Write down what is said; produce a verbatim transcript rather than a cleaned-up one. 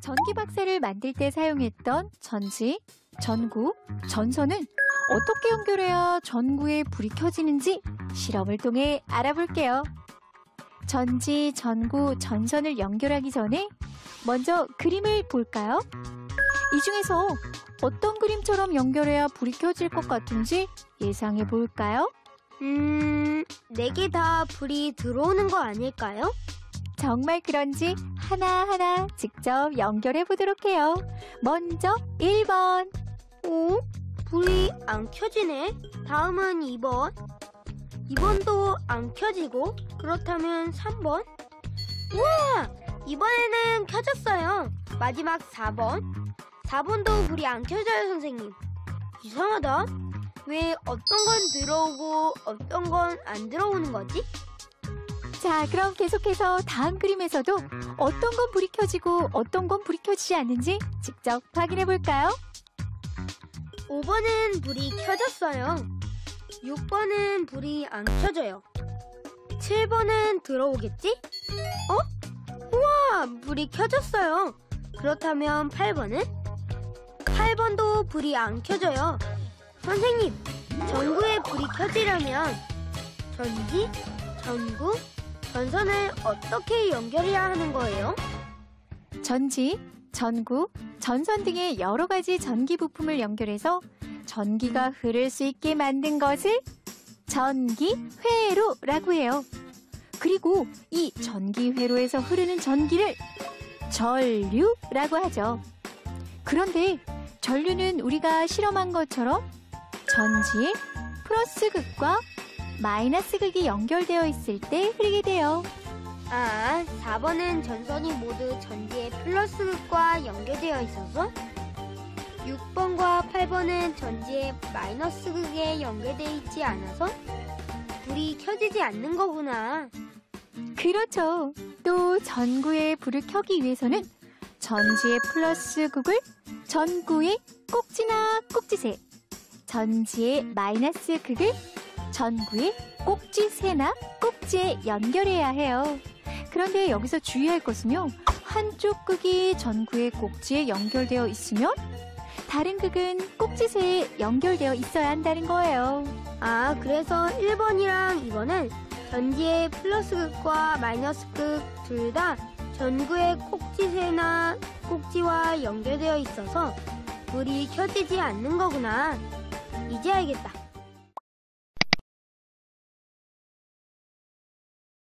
전기박사를 만들 때 사용했던 전지, 전구, 전선은 어떻게 연결해야 전구에 불이 켜지는지 실험을 통해 알아볼게요. 전지, 전구, 전선을 연결하기 전에 먼저 그림을 볼까요? 이 중에서 어떤 그림처럼 연결해야 불이 켜질 것 같은지 예상해 볼까요? 음, 네 개 다 불이 들어오는 거 아닐까요? 정말 그런지 하나하나 직접 연결해 보도록 해요. 먼저 일 번. 오, 불이 안 켜지네. 다음은 이 번. 이 번도 안 켜지고, 그렇다면 삼 번. 우와! 이번에는 켜졌어요. 마지막 사 번. 사 번도 불이 안 켜져요, 선생님. 이상하다. 왜 어떤 건 들어오고 어떤 건 안 들어오는 거지? 자, 그럼 계속해서 다음 그림에서도 어떤 건 불이 켜지고 어떤 건 불이 켜지지 않는지 직접 확인해 볼까요? 오 번은 불이 켜졌어요. 육 번은 불이 안 켜져요. 칠 번은 들어오겠지? 어? 우와! 불이 켜졌어요. 그렇다면 팔 번은? 팔 번도 불이 안 켜져요. 선생님, 전구에 불이 켜지려면 전지, 전구, 전선을 어떻게 연결해야 하는 거예요? 전지, 전구, 전선 등의 여러 가지 전기 부품을 연결해서 전기가 흐를 수 있게 만든 것을 전기회로라고 해요. 그리고 이 전기회로에서 흐르는 전기를 전류라고 하죠. 그런데 전류는 우리가 실험한 것처럼 전지에 플러스 극과 마이너스 극이 연결되어 있을 때 흐르게 돼요. 아, 사 번은 전선이 모두 전지의 플러스 극과 연결되어 있어서 육 번과 팔 번은 전지의 마이너스 극에 연결되어 있지 않아서 불이 켜지지 않는 거구나. 그렇죠. 또 전구에 불을 켜기 위해서는 전지의 플러스 극을 전구의 꼭지나 꼭지새, 전지의 마이너스 극을 전구의 꼭지새나 꼭지에 연결해야 해요. 그런데 여기서 주의할 것은요, 한쪽 극이 전구의 꼭지에 연결되어 있으면 다른 극은 꼭지새에 연결되어 있어야 한다는 거예요. 아, 그래서 일 번이랑 이 번은 전지의 플러스 극과 마이너스 극 둘 다 전구의 꼭지새나 꼭지와 연결되어 있어서 불이 켜지지 않는 거구나. 이제 알겠다.